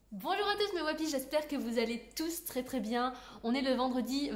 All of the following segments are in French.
Bonjour à tous mes wapis, j'espère que vous allez tous très bien. On est le vendredi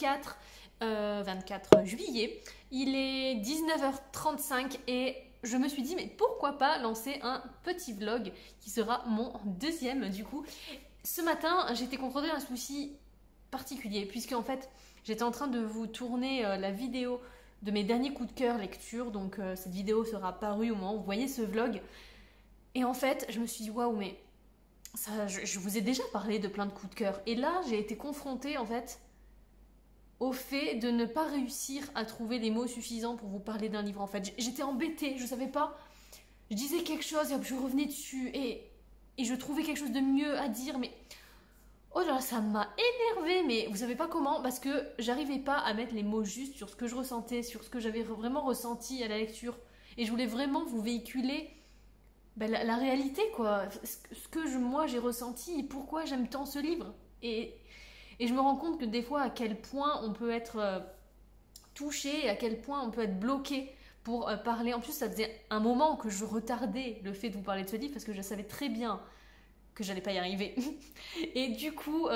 24 juillet, il est 19h35 et je me suis dit mais pourquoi pas lancer un petit vlog qui sera mon deuxième du coup. Ce matin j'étais confrontée à un souci particulier puisque en fait j'étais en train de vous tourner la vidéo de mes derniers coups de cœur lecture, donc cette vidéo sera parue au moment où vous voyez ce vlog et en fait je me suis dit waouh mais ça, je vous ai déjà parlé de plein de coups de cœur. Et là, j'ai été confrontée en fait au fait de ne pas réussir à trouver les mots suffisants pour vous parler d'un livre. En fait, j'étais embêtée, je savais pas. Je disais quelque chose et hop, je revenais dessus et je trouvais quelque chose de mieux à dire. Mais oh là, ça m'a énervée. Mais vous savez pas comment, parce que j'arrivais pas à mettre les mots justes sur ce que je ressentais, sur ce que j'avais vraiment ressenti à la lecture. Et je voulais vraiment vous véhiculer la réalité, quoi. Ce que moi j'ai ressenti et pourquoi j'aime tant ce livre. Et je me rends compte que des fois, à quel point on peut être touché, à quel point on peut être bloqué pour parler. En plus, ça faisait un moment que je retardais le fait de vous parler de ce livre parce que je savais très bien que j'allais pas y arriver. Et du coup,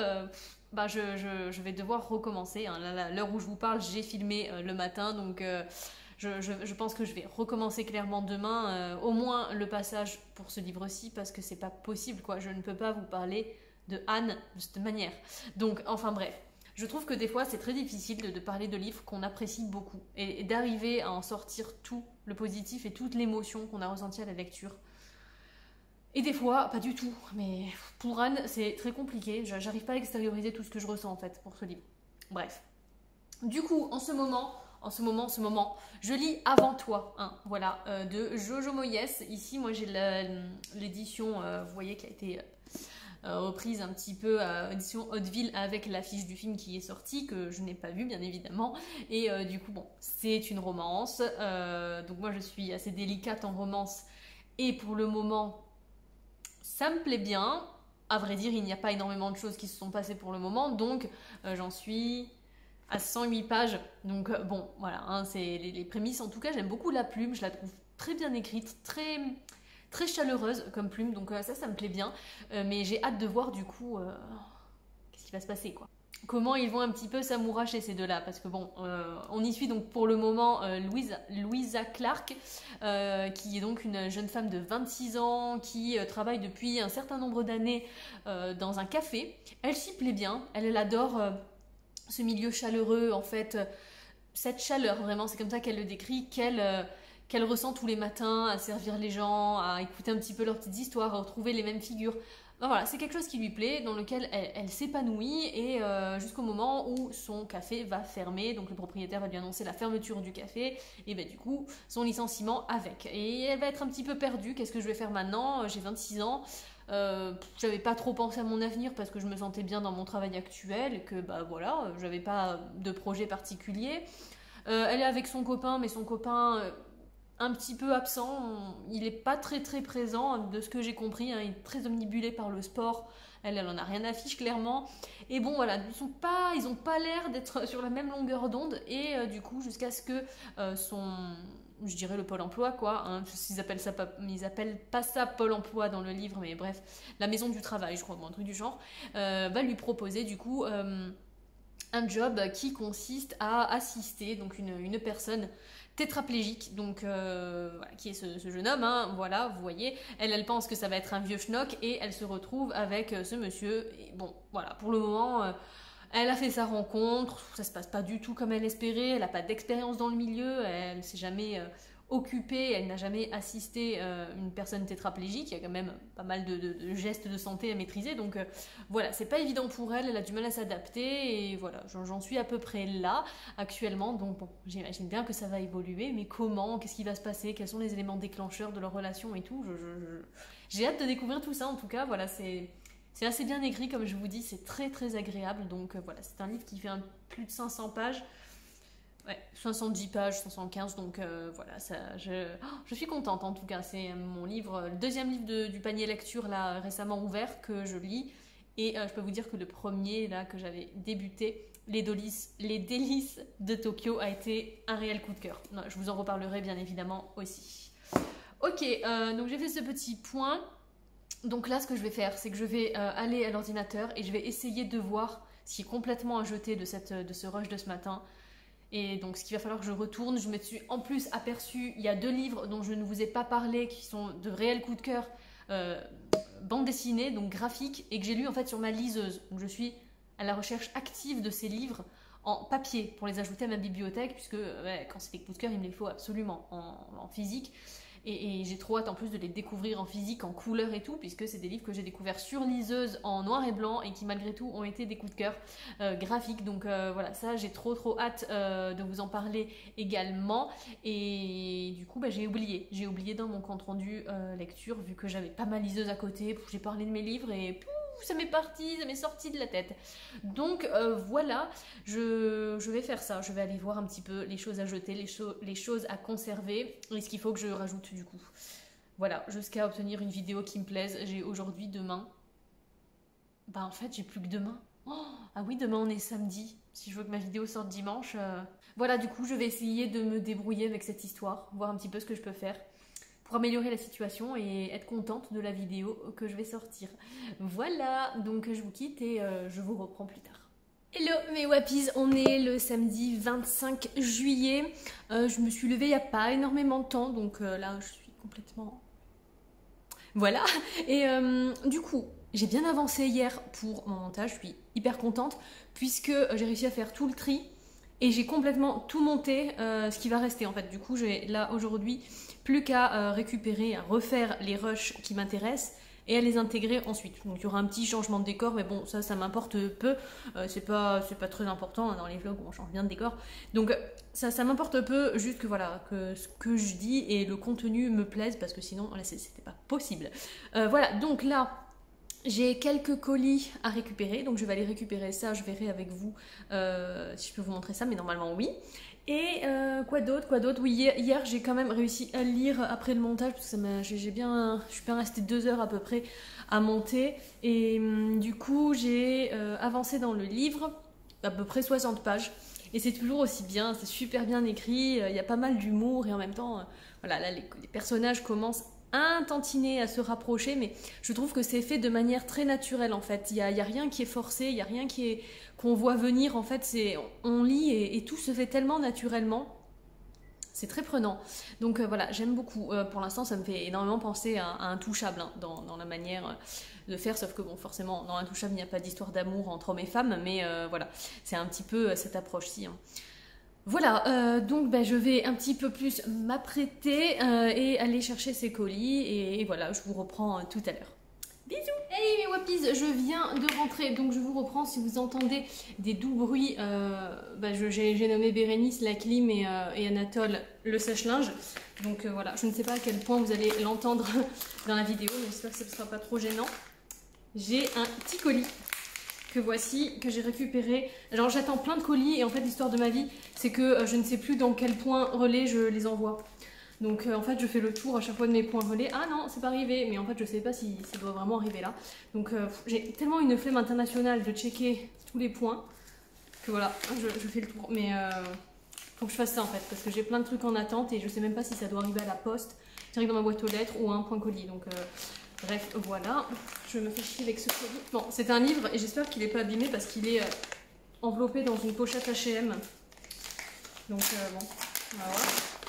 je vais devoir recommencer. Hein. L'heure où je vous parle, j'ai filmé le matin, donc je pense que je vais recommencer clairement demain, au moins le passage pour ce livre-ci, parce que c'est pas possible, quoi. Je ne peux pas vous parler de Anne de cette manière. Donc, enfin bref. Je trouve que des fois, c'est très difficile de parler de livres qu'on apprécie beaucoup et d'arriver à en sortir tout le positif et toute l'émotion qu'on a ressentie à la lecture. Et des fois, pas du tout. Mais pour Anne, c'est très compliqué. J'arrive pas à extérioriser tout ce que je ressens en fait pour ce livre. Bref. Du coup, en ce moment, je lis Avant toi, hein, voilà, de Jojo Moyes. Ici, moi, j'ai l'édition, vous voyez, qui a été reprise un petit peu à édition Hauteville avec l'affiche du film qui est sorti, que je n'ai pas vu, bien évidemment. Et du coup, bon, c'est une romance. Donc moi, je suis assez délicate en romance. Et pour le moment, ça me plaît bien. À vrai dire, il n'y a pas énormément de choses qui se sont passées pour le moment. Donc, j'en suis à 108 pages. Donc bon, voilà, hein, c'est les prémices. En tout cas, j'aime beaucoup la plume. Je la trouve très bien écrite, très chaleureuse comme plume. Donc ça me plaît bien. Mais j'ai hâte de voir du coup qu'est-ce qui va se passer, quoi. Comment ils vont un petit peu s'amouracher ces deux-là. Parce que bon, on y suit donc pour le moment Louisa Clark, qui est donc une jeune femme de 26 ans qui travaille depuis un certain nombre d'années dans un café. Elle s'y plaît bien, elle adore ce milieu chaleureux, en fait, cette chaleur, vraiment, c'est comme ça qu'elle le décrit, qu'elle ressent tous les matins à servir les gens, à écouter un petit peu leurs petites histoires, à retrouver les mêmes figures. Ben voilà, c'est quelque chose qui lui plaît, dans lequel elle s'épanouit, et jusqu'au moment où son café va fermer, donc le propriétaire va lui annoncer la fermeture du café, et ben du coup, son licenciement avec. Et elle va être un petit peu perdue, qu'est-ce que je vais faire maintenant? J'ai 26 ans, j'avais pas trop pensé à mon avenir parce que je me sentais bien dans mon travail actuel et que bah voilà, j'avais pas de projet particulier. Elle est avec son copain, mais son copain un petit peu absent, il est pas très présent de ce que j'ai compris, hein, il est très omnibulé par le sport. Elle en a rien à fiche clairement. Et bon voilà, ils ont pas l'air d'être sur la même longueur d'onde et du coup jusqu'à ce que je dirais le pôle emploi quoi, hein, ils appellent pas ça pôle emploi dans le livre, mais bref, la maison du travail je crois, ou un truc du genre, va lui proposer du coup un job qui consiste à assister donc une personne tétraplégique, donc voilà, qui est ce jeune homme, hein, voilà, vous voyez, elle pense que ça va être un vieux schnock et elle se retrouve avec ce monsieur, et bon, voilà, pour le moment, elle a fait sa rencontre, ça se passe pas du tout comme elle espérait, elle n'a pas d'expérience dans le milieu, elle s'est jamais occupée, elle n'a jamais assisté une personne tétraplégique, il y a quand même pas mal de gestes de santé à maîtriser, donc voilà, c'est pas évident pour elle, elle a du mal à s'adapter, et voilà, j'en suis à peu près là actuellement, donc bon, j'imagine bien que ça va évoluer, mais comment, qu'est-ce qui va se passer, quels sont les éléments déclencheurs de leur relation et tout, j'ai hâte de découvrir tout ça, en tout cas, voilà, c'est assez bien écrit, comme je vous dis, c'est très agréable, donc voilà, c'est un livre qui fait plus de 500 pages, ouais, 510 pages, 515, donc voilà, je suis contente en tout cas. C'est mon livre, le deuxième livre du panier lecture là récemment ouvert que je lis. Et je peux vous dire que le premier là que j'avais débuté, les délices de Tokyo, a été un réel coup de cœur. Non, je vous en reparlerai bien évidemment aussi. Ok, donc j'ai fait ce petit point. Donc là, ce que je vais faire, c'est que je vais aller à l'ordinateur et je vais essayer de voir ce qui est complètement à jeter de ce rush de ce matin. Et donc, ce qu'il va falloir que je retourne, je me suis en plus aperçue, il y a 2 livres dont je ne vous ai pas parlé, qui sont de réels coups de cœur, bande dessinée, donc graphique, et que j'ai lu en fait sur ma liseuse. Donc, je suis à la recherche active de ces livres en papier pour les ajouter à ma bibliothèque, puisque ouais, quand c'est des coups de cœur, il me les faut absolument en physique. Et j'ai trop hâte en plus de les découvrir en physique, en couleur et tout, puisque c'est des livres que j'ai découverts sur liseuse en noir et blanc et qui malgré tout ont été des coups de cœur graphiques. Donc voilà, ça j'ai trop hâte de vous en parler également. Et du coup j'ai oublié dans mon compte rendu lecture, vu que j'avais pas ma liseuse à côté, j'ai parlé de mes livres et ça m'est parti, ça m'est sorti de la tête. Donc voilà, je vais faire ça, je vais aller voir un petit peu les choses à jeter, les choses à conserver et ce qu'il faut que je rajoute du coup. Voilà, jusqu'à obtenir une vidéo qui me plaise. J'ai aujourd'hui, demain. Bah en fait j'ai plus que demain. Oh, ah oui, demain on est samedi. Si je veux que ma vidéo sorte dimanche. Voilà, du coup je vais essayer de me débrouiller avec cette histoire, voir un petit peu ce que je peux faire pour améliorer la situation et être contente de la vidéo que je vais sortir. Voilà, donc je vous quitte et je vous reprends plus tard. Hello mes wappies, on est le samedi 25 juillet. Je me suis levée il n'y a pas énormément de temps, donc là je suis complètement... Voilà, et du coup, j'ai bien avancé hier pour mon montage, je suis hyper contente, puisque j'ai réussi à faire tout le tri. Et j'ai complètement tout monté, ce qui va rester en fait. Du coup, j'ai là aujourd'hui plus qu'à récupérer, à refaire les rushs qui m'intéressent et à les intégrer ensuite. Donc il y aura un petit changement de décor, mais bon, ça m'importe peu. C'est pas très important hein, dans les vlogs où on change bien de décor. Donc ça m'importe peu, juste que voilà, que ce que je dis et le contenu me plaise, parce que sinon, là, c'était pas possible. Voilà, donc là... J'ai quelques colis à récupérer, donc je vais aller récupérer ça, je verrai avec vous si je peux vous montrer ça, mais normalement oui. Et quoi d'autre? Oui, hier j'ai quand même réussi à lire après le montage, parce que je suis bien restée 2 heures à peu près à monter. Et du coup j'ai avancé dans le livre, à peu près 60 pages. Et c'est toujours aussi bien, c'est super bien écrit, il y a pas mal d'humour et en même temps, voilà, là les personnages commencent un tantinet à se rapprocher, mais je trouve que c'est fait de manière très naturelle en fait. Il y a rien qui est forcé, il y a rien qu'on voit venir en fait. On lit et tout se fait tellement naturellement. C'est très prenant. Donc voilà, j'aime beaucoup. Pour l'instant, ça me fait énormément penser à Intouchable hein, dans la manière de faire, sauf que bon, forcément, dans Intouchable, il n'y a pas d'histoire d'amour entre hommes et femmes, mais voilà, c'est un petit peu cette approche-ci. Hein. Voilà, donc je vais un petit peu plus m'apprêter et aller chercher ces colis et voilà, je vous reprends tout à l'heure. Bisous. Hey mes wappies, je viens de rentrer, donc je vous reprends. Si vous entendez des doux bruits, j'ai nommé Bérénice la clim et Anatole le sèche-linge. Donc voilà, je ne sais pas à quel point vous allez l'entendre dans la vidéo, mais j'espère que ce ne sera pas trop gênant. J'ai un petit colis que voici, que j'ai récupéré. Alors j'attends plein de colis et en fait l'histoire de ma vie c'est que je ne sais plus dans quel point relais je les envoie. Donc en fait je fais le tour à chaque fois de mes points relais. Ah non, c'est pas arrivé, mais en fait je sais pas si ça doit vraiment arriver là. Donc j'ai tellement une flemme internationale de checker tous les points que voilà, je fais le tour. Mais faut que je fasse ça en fait parce que j'ai plein de trucs en attente et je sais même pas si ça doit arriver à la poste, direct dans ma boîte aux lettres ou à un point colis. Donc bref, voilà, je me fais chier avec ce colis. Bon, c'est un livre et j'espère qu'il n'est pas abîmé parce qu'il est enveloppé dans une pochette H&M. Donc bon, on va voir.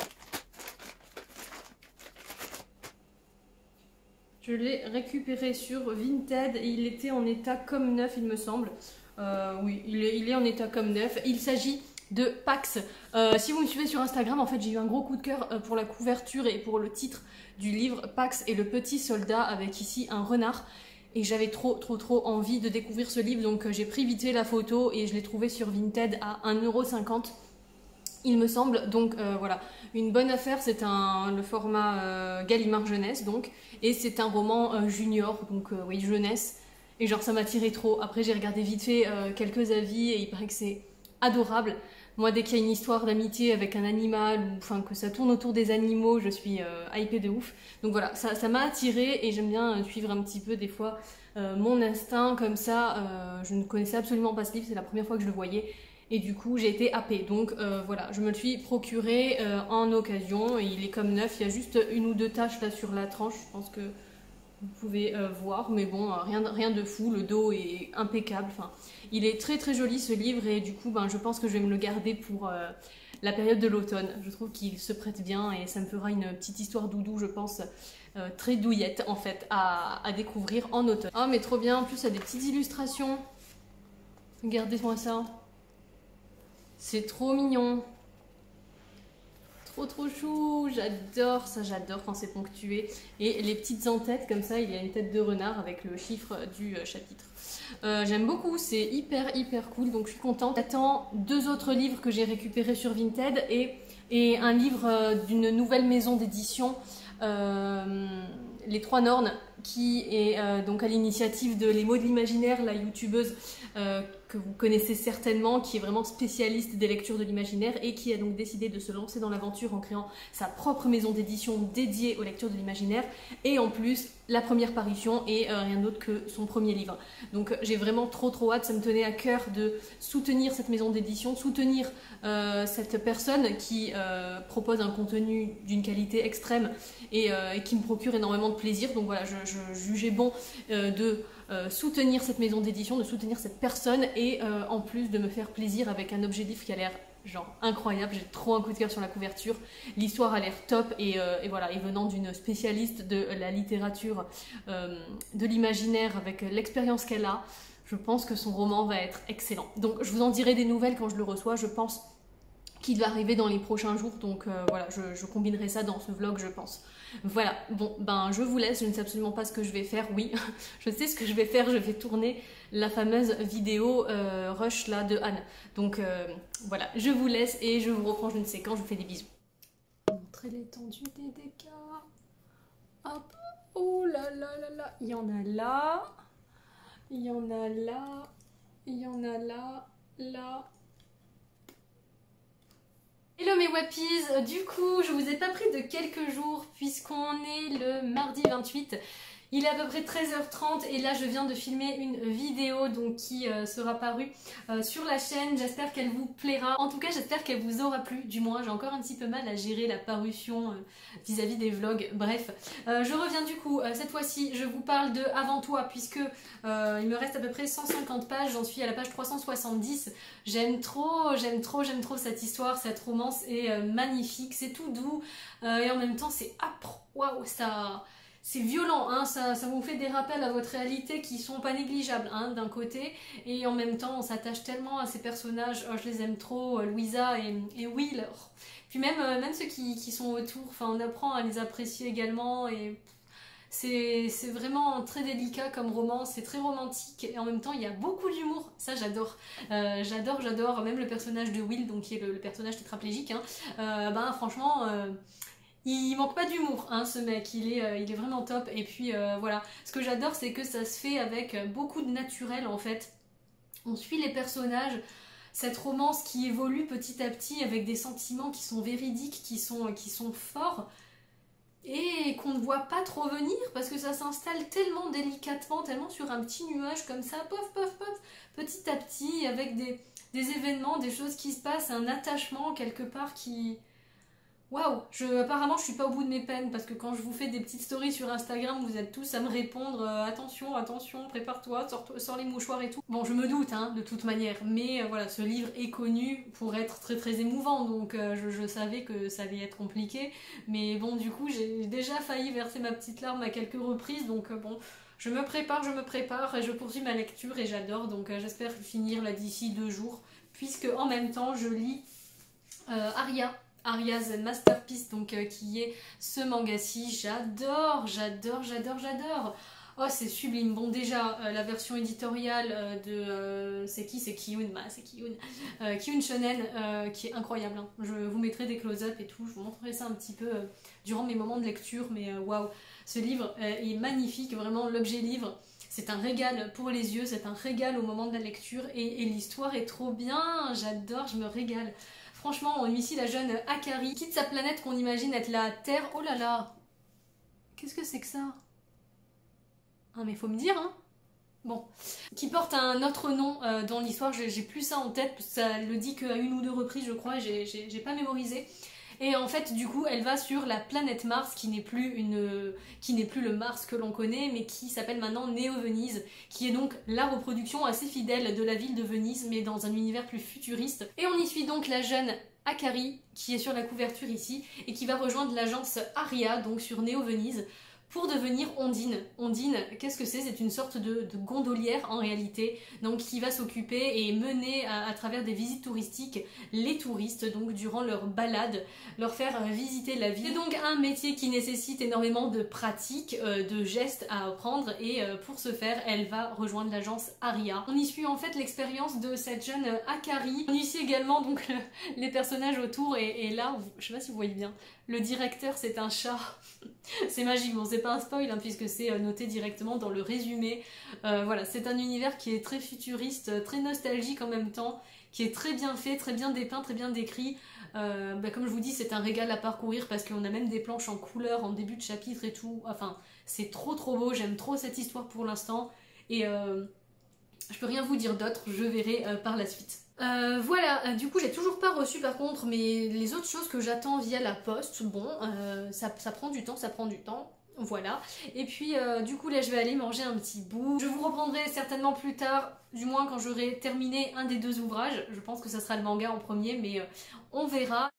Je l'ai récupéré sur Vinted et il était en état comme neuf, il me semble. Oui, il est en état comme neuf. Il s'agit de Pax. Si vous me suivez sur Instagram, en fait, j'ai eu un gros coup de cœur pour la couverture et pour le titre du livre Pax et le petit soldat, avec ici un renard. Et j'avais trop envie de découvrir ce livre, donc j'ai pris vite fait la photo et je l'ai trouvé sur Vinted à 1,50 €. Il me semble, donc voilà, une bonne affaire. C'est le format Gallimard Jeunesse, donc, et c'est un roman junior, donc oui, jeunesse, et genre ça m'a tiré trop. Après j'ai regardé vite fait quelques avis et il paraît que c'est adorable. Moi dès qu'il y a une histoire d'amitié avec un animal, ou enfin que ça tourne autour des animaux, je suis hypée de ouf. Donc voilà, ça m'a attirée et j'aime bien suivre un petit peu des fois mon instinct comme ça. Je ne connaissais absolument pas ce livre, c'est la première fois que je le voyais. Et du coup, j'ai été happée. Donc voilà, je me le suis procuré en occasion. Et il est comme neuf. Il y a juste une ou deux taches là sur la tranche. Je pense que vous pouvez voir, mais bon, rien de fou, le dos est impeccable, enfin, il est très très joli ce livre et du coup je pense que je vais me le garder pour la période de l'automne. Je trouve qu'il se prête bien et ça me fera une petite histoire doudou, je pense, très douillette en fait à découvrir en automne. Oh mais trop bien, en plus il y a des petites illustrations, regardez-moi ça, c'est trop mignon. Trop chou, j'adore ça, j'adore quand c'est ponctué. Et les petites en-têtes comme ça, il y a une tête de renard avec le chiffre du chapitre. J'aime beaucoup, c'est hyper cool, donc je suis contente. J'attends 2 autres livres que j'ai récupérés sur Vinted et un livre d'une nouvelle maison d'édition, Les Trois Nornes, qui est donc à l'initiative de Les Mots de l'Imaginaire, la youtubeuse que vous connaissez certainement, qui est vraiment spécialiste des lectures de l'imaginaire et qui a donc décidé de se lancer dans l'aventure en créant sa propre maison d'édition dédiée aux lectures de l'imaginaire et en plus la première parution et rien d'autre que son premier livre. Donc j'ai vraiment trop hâte, ça me tenait à cœur de soutenir cette maison d'édition, soutenir cette personne qui propose un contenu d'une qualité extrême et qui me procure énormément de plaisir. Donc voilà, je jugeais bon de soutenir cette maison d'édition, de soutenir cette personne et en plus de me faire plaisir avec un objet livre qui a l'air genre incroyable. J'ai trop un coup de cœur sur la couverture, l'histoire a l'air top et voilà, et venant d'une spécialiste de la littérature de l'imaginaire avec l'expérience qu'elle a, je pense que son roman va être excellent. Donc je vous en dirai des nouvelles quand je le reçois, je pense qu'il va arriver dans les prochains jours, donc voilà, je combinerai ça dans ce vlog je pense. Voilà, bon, je vous laisse, je ne sais absolument pas ce que je vais faire, oui, je sais ce que je vais faire, je vais tourner la fameuse vidéo rush là de Anne. Donc voilà, je vous laisse et je vous reprends je ne sais quand, je vous fais des bisous. Montrer l'étendue des dégâts. Hop, oh là, il y en a là, il y en a là, il y en a là, là. Hello mes wappies, du coup je vous ai pas pris de quelques jours puisqu'on est le mardi 28. Il est à peu près 13h30 et là je viens de filmer une vidéo donc qui sera parue sur la chaîne. J'espère qu'elle vous plaira. En tout cas j'espère qu'elle vous aura plu. Du moins j'ai encore un petit peu mal à gérer la parution vis-à-vis des vlogs. Bref, je reviens du coup. Cette fois-ci je vous parle de Avant toi puisque il me reste à peu près 150 pages. J'en suis à la page 370. J'aime trop cette histoire. Cette romance est magnifique. C'est tout doux et en même temps c'est âpre. Waouh, ça... C'est violent, hein, ça vous fait des rappels à votre réalité qui sont pas négligeables hein, d'un côté, et en même temps on s'attache tellement à ces personnages, oh, je les aime trop, Louisa et Will, puis même ceux qui sont autour, enfin on apprend à les apprécier également, et c'est vraiment très délicat comme roman, c'est très romantique, et en même temps il y a beaucoup d'humour, ça j'adore, j'adore, même le personnage de Will, donc qui est le personnage tétraplégique, hein, franchement... il manque pas d'humour, hein, ce mec, il est vraiment top. Et puis voilà, ce que j'adore c'est que ça se fait avec beaucoup de naturel en fait. On suit les personnages, cette romance qui évolue petit à petit avec des sentiments qui sont véridiques, qui sont forts et qu'on ne voit pas trop venir parce que ça s'installe tellement délicatement, tellement sur un petit nuage comme ça, pof, petit à petit, avec des événements, des choses qui se passent, un attachement quelque part qui... Waouh, apparemment je suis pas au bout de mes peines parce que quand je vous fais des petites stories sur Instagram, vous êtes tous à me répondre attention, prépare-toi, sors les mouchoirs et tout. Bon, je me doute hein, de toute manière, mais voilà, ce livre est connu pour être très émouvant, donc je savais que ça allait être compliqué, mais bon, du coup, j'ai déjà failli verser ma petite larme à quelques reprises, donc bon, je me prépare et je poursuis ma lecture et j'adore, donc j'espère finir là d'ici 2 jours, puisque en même temps, je lis Aria's Masterpiece, donc qui est ce manga-ci. J'adore. Oh, c'est sublime. Bon, déjà, la version éditoriale de... c'est qui? C'est Kiyun. C'est Kiyun. Kiyun Shonen, qui est incroyable. Hein. Je vous mettrai des close-up et tout. Je vous montrerai ça un petit peu durant mes moments de lecture. Mais waouh, ce livre est magnifique. Vraiment, l'objet livre, c'est un régal pour les yeux. C'est un régal au moment de la lecture. Et l'histoire est trop bien. J'adore, je me régale. Franchement, on initie la jeune Akari, quitte sa planète qu'on imagine être la Terre. Oh là là, qu'est-ce que c'est que ça? Ah mais faut me dire, hein. Bon, qui porte un autre nom dans l'histoire, j'ai plus ça en tête, parce que ça le dit qu'à 1 ou 2 reprises je crois, et j'ai pas mémorisé. Et en fait, du coup, elle va sur la planète Mars, qui n'est plus le Mars que l'on connaît, mais qui s'appelle maintenant Néo-Venise, qui est donc la reproduction assez fidèle de la ville de Venise, mais dans un univers plus futuriste. Et on y suit donc la jeune Akari, qui est sur la couverture ici, et qui va rejoindre l'agence Aria, donc sur Néo-Venise, pour devenir Ondine. Ondine, qu'est-ce que c'est? C'est une sorte de gondolière en réalité, donc qui va s'occuper et mener à travers des visites touristiques les touristes, donc durant leur balade, leur faire visiter la ville. C'est donc un métier qui nécessite énormément de pratique, de gestes à apprendre, et pour ce faire, elle va rejoindre l'agence Aria. On y suit en fait l'expérience de cette jeune Akari. On y suit également donc les personnages autour, et là, je sais pas si vous voyez bien, le directeur c'est un chat. C'est magique, bon c'est pas un spoil hein, puisque c'est noté directement dans le résumé. Voilà, c'est un univers qui est très futuriste, très nostalgique en même temps, qui est très bien fait, très bien dépeint, très bien décrit. Comme je vous dis, c'est un régal à parcourir parce qu'on a même des planches en couleur en début de chapitre et tout. Enfin, c'est trop beau, j'aime trop cette histoire pour l'instant. Et je peux rien vous dire d'autre, je verrai par la suite. Voilà, du coup j'ai toujours pas reçu par contre les autres choses que j'attends via la poste. Bon, ça prend du temps, voilà. Et puis du coup là je vais aller manger un petit bout. Je vous reprendrai certainement plus tard, du moins quand j'aurai terminé un des deux ouvrages. Je pense que ça sera le manga en premier, mais on verra.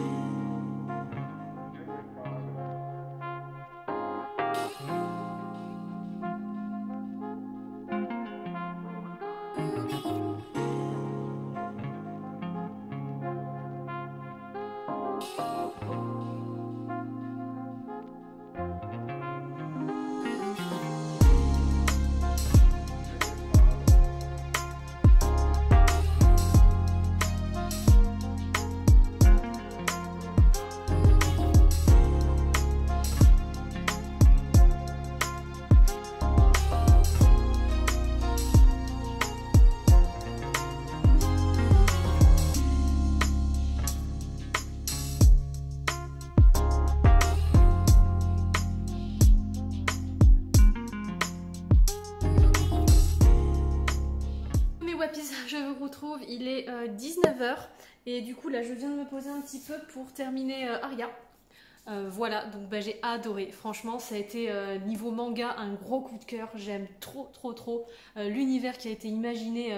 Je vous retrouve, il est 19h et du coup là je viens de me poser un petit peu pour terminer Aria. Voilà, donc j'ai adoré, franchement ça a été niveau manga un gros coup de cœur, j'aime trop l'univers qui a été imaginé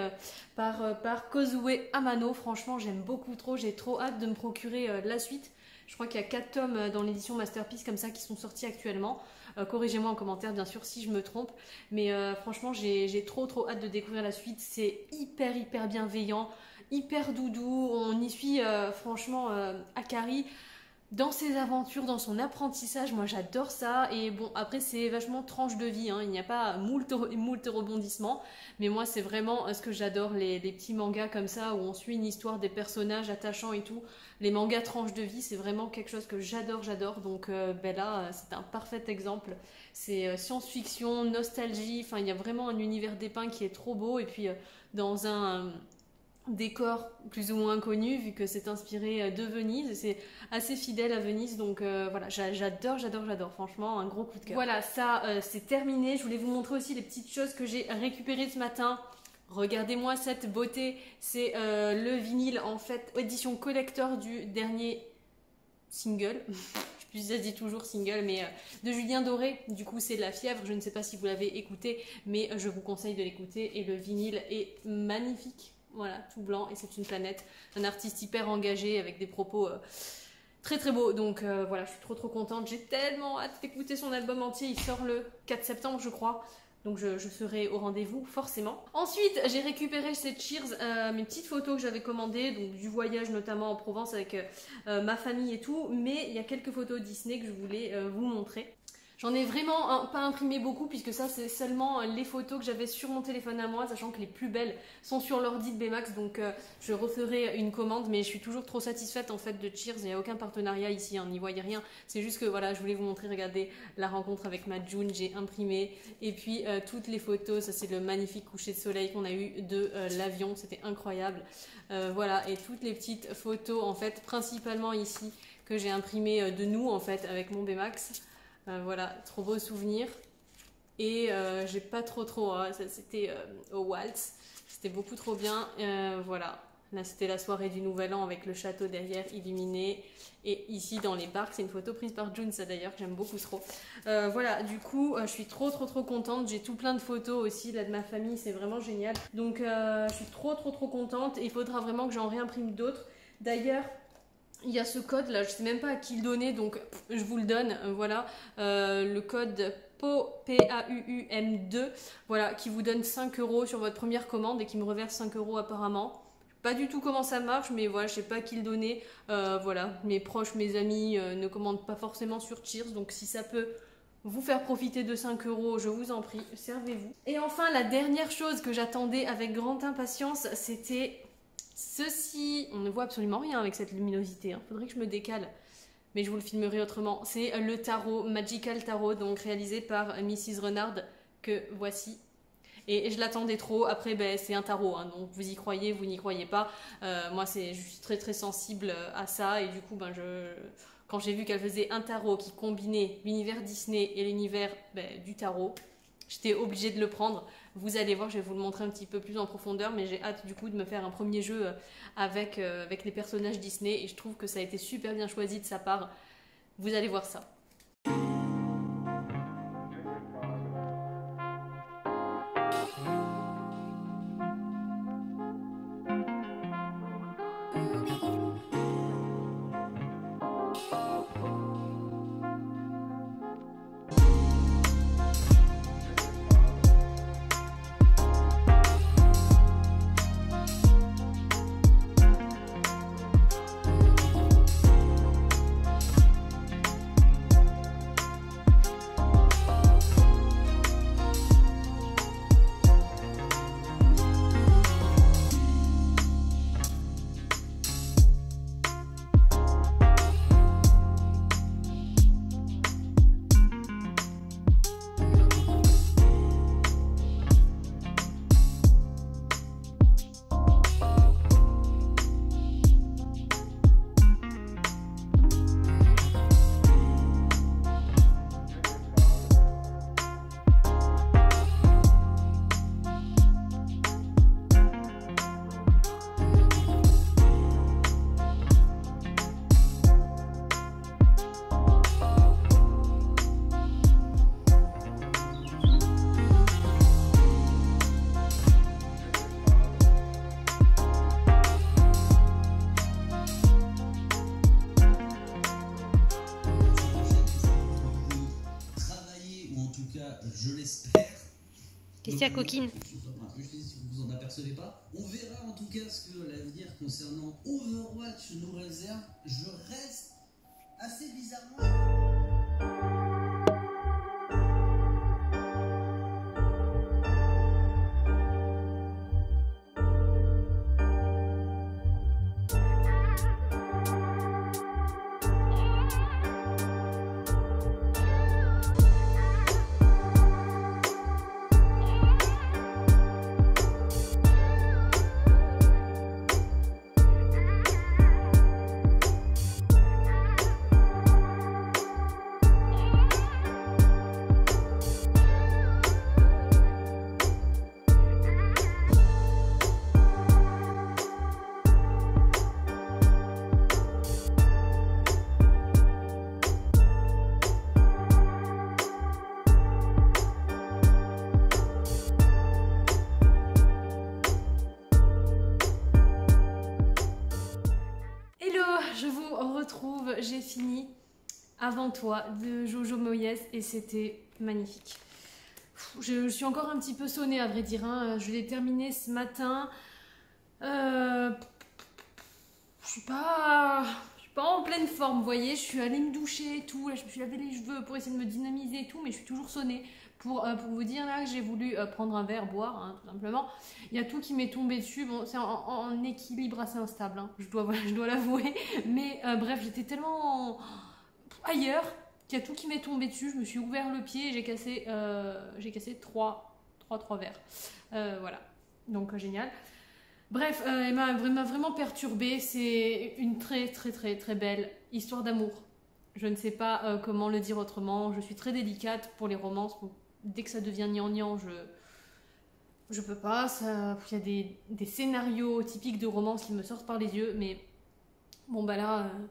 par Kozue Amano, franchement j'aime beaucoup trop, j'ai trop hâte de me procurer la suite. Je crois qu'il y a 4 tomes dans l'édition Masterpiece comme ça qui sont sortis actuellement. Corrigez-moi en commentaire bien sûr si je me trompe. Mais franchement j'ai trop hâte de découvrir la suite. C'est hyper bienveillant, hyper doudou. On y suit franchement Akari dans ses aventures, dans son apprentissage. Moi j'adore ça. Et bon après c'est vachement tranche de vie, hein. Il n'y a pas moult rebondissements. Mais moi c'est vraiment ce que j'adore, les petits mangas comme ça où on suit une histoire, des personnages attachants et tout. Les mangas tranches de vie, c'est vraiment quelque chose que j'adore. Donc là, c'est un parfait exemple. C'est science-fiction, nostalgie, enfin il y a vraiment un univers dépeint qui est trop beau. Et puis dans un décor plus ou moins connu, vu que c'est inspiré de Venise, c'est assez fidèle à Venise. Donc voilà, j'adore. Franchement, un gros coup de cœur. Voilà, ça c'est terminé. Je voulais vous montrer aussi les petites choses que j'ai récupérées ce matin. Regardez-moi cette beauté, c'est le vinyle en fait, édition collector du dernier single, je sais plus si ça se dit toujours single, mais de Julien Doré, du coup c'est La Fièvre, je ne sais pas si vous l'avez écouté, mais je vous conseille de l'écouter et le vinyle est magnifique, voilà, tout blanc et c'est une planète, un artiste hyper engagé avec des propos très beaux, donc voilà, je suis trop contente, j'ai tellement hâte d'écouter son album entier, il sort le 4 septembre je crois. Donc je serai au rendez-vous forcément. Ensuite j'ai récupéré chez Cheers mes petites photos que j'avais commandées, donc du voyage notamment en Provence avec ma famille et tout, mais il y a quelques photos Disney que je voulais vous montrer. J'en ai vraiment pas imprimé beaucoup puisque ça c'est seulement les photos que j'avais sur mon téléphone à moi, sachant que les plus belles sont sur l'ordi de Baymax, donc je referai une commande, mais je suis toujours trop satisfaite en fait de Cheers, il n'y a aucun partenariat ici, hein, n'y voyez rien, c'est juste que voilà, je voulais vous montrer, regardez la rencontre avec ma June, j'ai imprimé, et puis toutes les photos, ça c'est le magnifique coucher de soleil qu'on a eu de l'avion, c'était incroyable, voilà, et toutes les petites photos en fait, principalement ici, que j'ai imprimées de nous en fait avec mon Baymax. Voilà, trop beau souvenir. Et j'ai pas trop, hein, c'était au Waltz, c'était beaucoup trop bien. Voilà, Là, c'était la soirée du Nouvel An avec le château derrière illuminé. Et ici, dans les parcs, c'est une photo prise par June, ça d'ailleurs, que j'aime beaucoup trop. Voilà, du coup, je suis trop contente. J'ai tout plein de photos aussi là de ma famille, c'est vraiment génial. Donc, je suis trop contente. Et il faudra vraiment que j'en réimprime d'autres. D'ailleurs, il y a ce code là, je sais même pas à qui le donner, donc je vous le donne. Voilà, le code PAUUM2, voilà, qui vous donne 5 € sur votre première commande et qui me reverse 5 € apparemment. Pas du tout comment ça marche, mais voilà, je sais pas à qui le donner. Voilà, mes proches, mes amis ne commandent pas forcément sur Cheers, donc si ça peut vous faire profiter de 5 €, je vous en prie, servez-vous. Et enfin, la dernière chose que j'attendais avec grande impatience, c'était ceci. On ne voit absolument rien avec cette luminosité, faudrait que je me décale, mais je vous le filmerai autrement. C'est le tarot, Magical Tarot, donc réalisé par Mrs Renard, que voici. Et je l'attendais trop. Après, ben, c'est un tarot, donc vous y croyez, vous n'y croyez pas. Moi, je suis très sensible à ça, et du coup, ben, quand j'ai vu qu'elle faisait un tarot qui combinait l'univers Disney et l'univers du tarot, j'étais obligée de le prendre. Vous allez voir, je vais vous le montrer un petit peu plus en profondeur, mais j'ai hâte du coup de me faire un premier jeu avec les personnages Disney, et je trouve que ça a été super bien choisi de sa part. Vous allez voir ça. Je l'espère. Qu'est-ce qu'il y a, coquine? Je sais si vous vous en apercevez pas. On verra en tout cas ce que l'avenir concernant Overwatch nous réserve. Je reste assez bizarrement... Retrouve, j'ai fini Avant toi de Jojo Moyes et c'était magnifique. Je suis encore un petit peu sonnée à vrai dire, je l'ai terminé ce matin. Je suis pas en pleine forme, vous voyez, je suis allée me doucher et tout, là, je me suis lavé les cheveux pour essayer de me dynamiser et tout, mais je suis toujours sonnée. Pour vous dire là que j'ai voulu prendre un verre, boire, tout simplement. Il y a tout qui m'est tombé dessus. Bon, c'est en équilibre assez instable, je dois l'avouer. Mais bref, j'étais tellement ailleurs qu'il y a tout qui m'est tombé dessus. Je me suis ouvert le pied et j'ai cassé trois verres. Voilà, donc génial. Bref, elle m'a vraiment perturbée. C'est une très belle histoire d'amour. Je ne sais pas comment le dire autrement. Je suis très délicate pour les romances. Dès que ça devient gnangnan, je peux pas, il y a des scénarios typiques de romance qui me sortent par les yeux, mais bon bah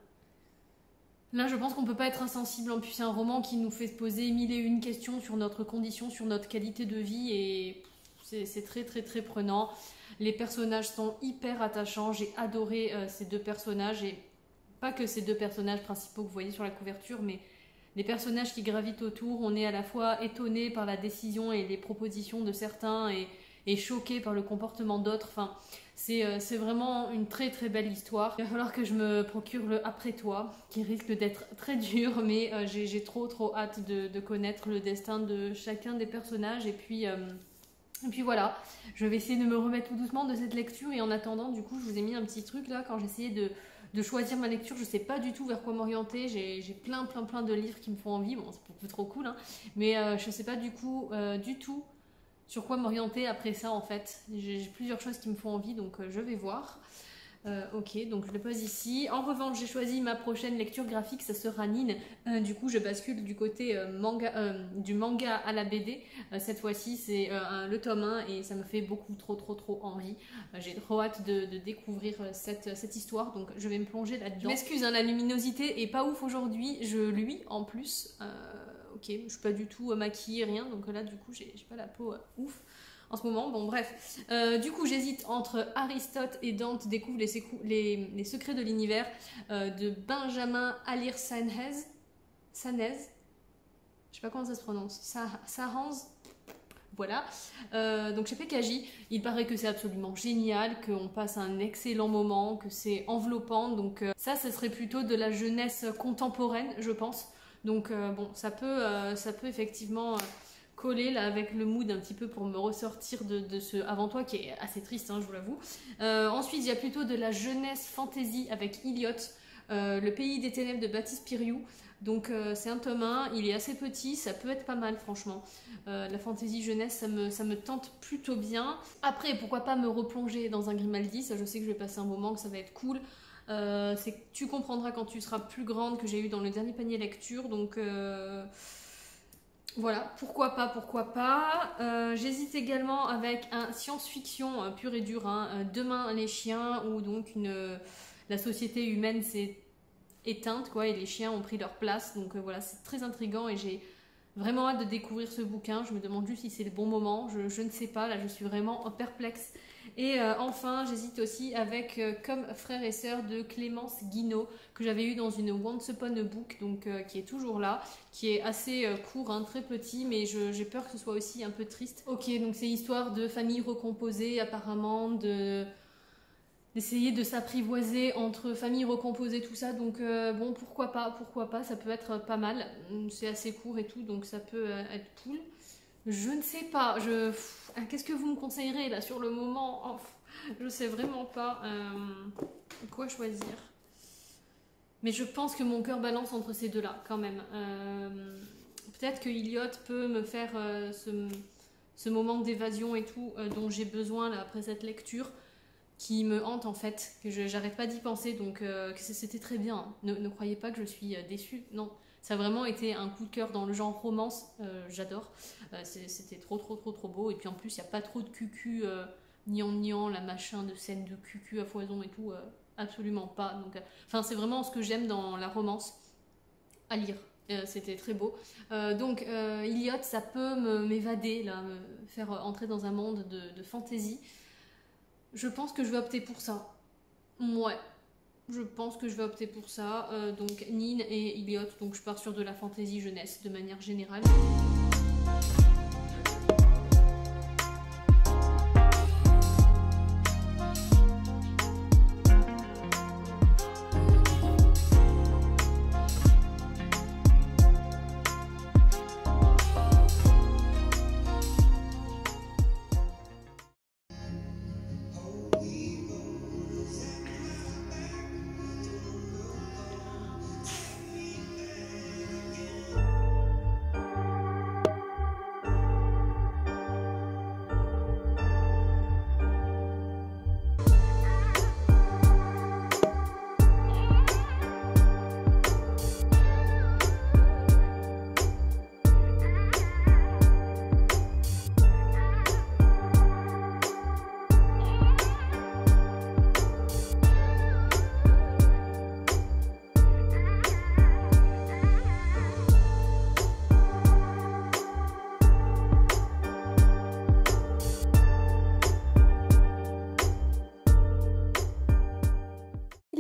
là je pense qu'on peut pas être insensible. En plus c'est un roman qui nous fait se poser mille et une questions sur notre condition, sur notre qualité de vie, et c'est très très très prenant. Les personnages sont hyper attachants, j'ai adoré ces deux personnages, et pas que ces deux personnages principaux que vous voyez sur la couverture, mais les personnages qui gravitent autour. On est à la fois étonné par la décision et les propositions de certains, et choqué par le comportement d'autres. Enfin, c'est vraiment une très très belle histoire. Il va falloir que je me procure le Après toi, qui risque d'être très dur, mais j'ai trop hâte de connaître le destin de chacun des personnages. Et puis voilà, je vais essayer de me remettre tout doucement de cette lecture. Et en attendant, du coup, je vous ai mis un petit truc là, quand j'essayais de choisir ma lecture, je sais pas du tout vers quoi m'orienter. J'ai plein de livres qui me font envie, bon c'est beaucoup trop cool, hein, mais je sais pas du tout sur quoi m'orienter après ça en fait. J'ai plusieurs choses qui me font envie, donc je vais voir. Ok, donc je le pose ici. En revanche, j'ai choisi ma prochaine lecture graphique, ça sera Nin. Du coup, je bascule du côté du manga à la BD. Cette fois-ci, c'est le tome 1 et ça me fait beaucoup trop envie. J'ai trop hâte de découvrir cette histoire, donc je vais me plonger là-dedans. Je m'excuse, hein, la luminosité est pas ouf aujourd'hui, je luis en plus. Ok, je suis pas du tout maquillée, rien, donc là, du coup, j'ai pas la peau ouf en ce moment. Bon bref, du coup j'hésite entre Aristote et Dante découvre les secrets de l'univers de Benjamin Alir Sanez, je sais pas comment ça se prononce, Sahanz, voilà. Donc chez PKJ, il paraît que c'est absolument génial, qu'on passe un excellent moment, que c'est enveloppant, donc ça ce serait plutôt de la jeunesse contemporaine je pense, donc bon ça peut effectivement coller là avec le mood un petit peu pour me ressortir de ce Avant toi qui est assez triste, hein, je vous l'avoue. Ensuite il y a plutôt de la jeunesse fantasy avec Iliot, le pays des ténèbres de Baptiste Piriou. Donc c'est un tome 1, il est assez petit, ça peut être pas mal franchement. La fantasy jeunesse ça me tente plutôt bien. Après pourquoi pas me replonger dans un Grimaldi, ça je sais que je vais passer un moment, que ça va être cool. C'est que tu comprendras quand tu seras plus grande, que j'ai eu dans le dernier panier lecture, donc voilà, pourquoi pas. J'hésite également avec un science-fiction pur et dur, hein, Demain les chiens, où donc la société humaine s'est éteinte quoi, et les chiens ont pris leur place, donc voilà, c'est très intriguant et j'ai vraiment hâte de découvrir ce bouquin. Je me demande juste si c'est le bon moment, je ne sais pas, là je suis vraiment perplexe. Et enfin j'hésite aussi avec Comme frères et sœurs de Clémence Guinaud, que j'avais eu dans une Once Upon a Book, donc qui est toujours là, qui est assez court, hein, très petit, mais j'ai peur que ce soit aussi un peu triste. Ok, donc c'est histoire de famille recomposée apparemment, d'essayer de s'apprivoiser entre familles recomposées, tout ça, donc bon pourquoi pas, ça peut être pas mal, c'est assez court et tout, donc ça peut être cool. Je ne sais pas, qu'est-ce que vous me conseillerez là sur le moment? Oh, je sais vraiment pas quoi choisir. Mais je pense que mon cœur balance entre ces deux-là quand même. Peut-être que Iliot peut me faire ce moment d'évasion et tout dont j'ai besoin là, après cette lecture, qui me hante en fait, que j'arrête pas d'y penser, donc que c'était très bien, hein. Ne croyez pas que je suis déçue, non. Ça a vraiment été un coup de cœur dans le genre romance, j'adore. C'était trop beau, et puis en plus il n'y a pas trop de cucu, niant, la machin de scène de cucu à foison et tout, absolument pas. Donc, enfin c'est vraiment ce que j'aime dans la romance à lire. C'était très beau. Donc Iliot, ça peut m'évader, là, me faire entrer dans un monde de fantasy. Je pense que je vais opter pour ça. Ouais. Je pense que je vais opter pour ça. Donc Nin et Iliot, donc je pars sur de la fantasy jeunesse de manière générale.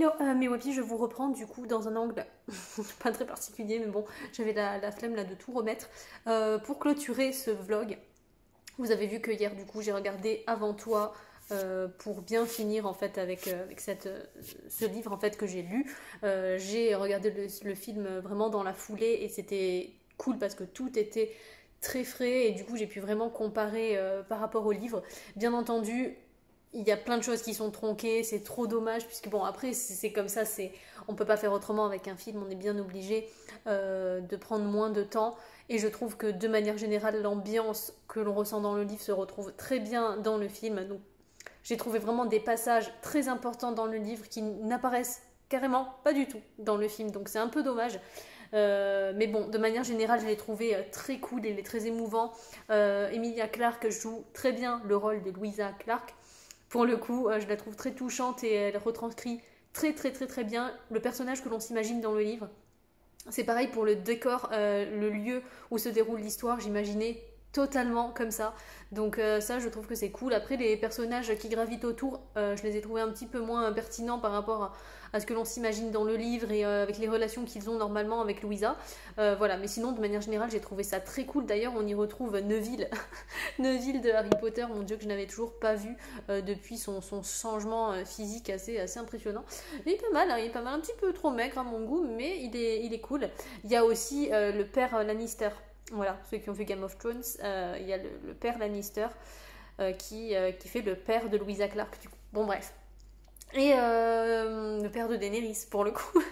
Hello mes webis, je vous reprends du coup dans un angle pas très particulier, mais bon, j'avais la flemme là de tout remettre. Pour clôturer ce vlog, vous avez vu que hier du coup j'ai regardé Avant toi pour bien finir en fait avec ce livre en fait que j'ai lu. J'ai regardé le film vraiment dans la foulée et c'était cool parce que tout était très frais et du coup j'ai pu vraiment comparer par rapport au livre. Bien entendu, il y a plein de choses qui sont tronquées, c'est trop dommage, puisque bon, après, c'est comme ça, on peut pas faire autrement avec un film, on est bien obligé de prendre moins de temps. Et je trouve que de manière générale, l'ambiance que l'on ressent dans le livre se retrouve très bien dans le film. Donc, j'ai trouvé vraiment des passages très importants dans le livre qui n'apparaissent carrément pas du tout dans le film. Donc, c'est un peu dommage. Mais bon, de manière générale, je l'ai trouvé très cool, il est très émouvant. Emilia Clarke joue très bien le rôle de Louisa Clarke. Pour le coup, je la trouve très touchante et elle retranscrit très bien le personnage que l'on s'imagine dans le livre. C'est pareil pour le décor, le lieu où se déroule l'histoire, j'imaginais totalement comme ça. Donc ça, je trouve que c'est cool. Après, les personnages qui gravitent autour, je les ai trouvés un petit peu moins pertinents par rapport à ce que l'on s'imagine dans le livre et avec les relations qu'ils ont normalement avec Louisa. Voilà, mais sinon, de manière générale, j'ai trouvé ça très cool. D'ailleurs, on y retrouve Neville, Neville de Harry Potter, mon Dieu, que je n'avais toujours pas vu depuis son changement physique assez impressionnant. Il est pas mal, hein, il est pas mal, un petit peu trop maigre à mon goût, mais il est cool. Il y a aussi le père Lannister. Voilà, ceux qui ont vu Game of Thrones, il y a le père Lannister qui fait le père de Louisa Clarke, du coup. Bon, bref. Et le père de Daenerys, pour le coup.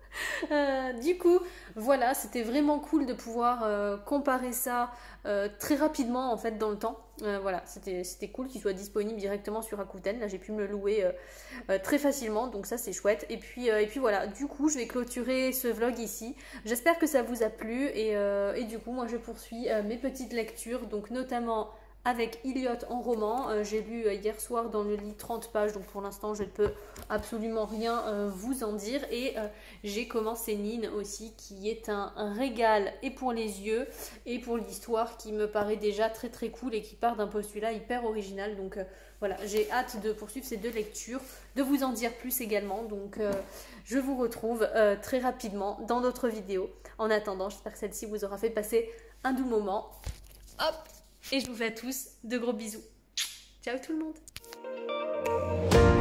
Du coup, voilà, c'était vraiment cool de pouvoir comparer ça très rapidement en fait dans le temps. Voilà, c'était cool qu'il soit disponible directement sur Rakuten. Là, j'ai pu me le louer très facilement, donc ça c'est chouette. Et puis voilà, du coup, je vais clôturer ce vlog ici. J'espère que ça vous a plu et du coup, moi je poursuis mes petites lectures, donc notamment avec Iliot en roman. J'ai lu hier soir dans le lit 30 pages, donc pour l'instant je ne peux absolument rien vous en dire. Et j'ai commencé Nin aussi, qui est un régal et pour les yeux et pour l'histoire, qui me paraît déjà très cool et qui part d'un postulat hyper original. Donc voilà, j'ai hâte de poursuivre ces deux lectures, de vous en dire plus également. Donc je vous retrouve très rapidement dans d'autres vidéos. En attendant, j'espère que celle-ci vous aura fait passer un doux moment. Hop! Et je vous fais à tous de gros bisous. Ciao tout le monde!